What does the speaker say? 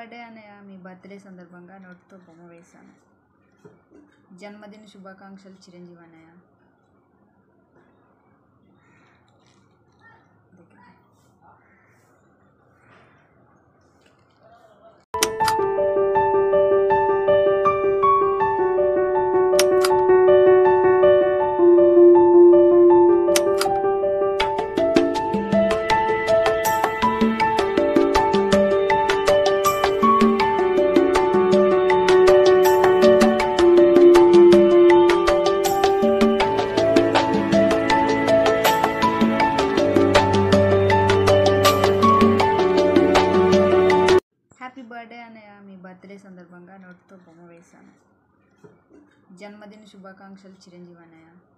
Birthday అన్నయ్య, మీ birthday సందర్భంగా నోట్తో బొమ్మ వేశాను. జన్మదిన శుభాకాంక్షలు చిరంజీవి అన్నయ్య. హ్యాపీ బర్త్డే అన్నయ్య, మీ బర్త్డే సందర్భంగా నోట్తో బొమ్మ వేశాను. జన్మదిన శుభాకాంక్షలు చిరంజీవి అన్నయ్య.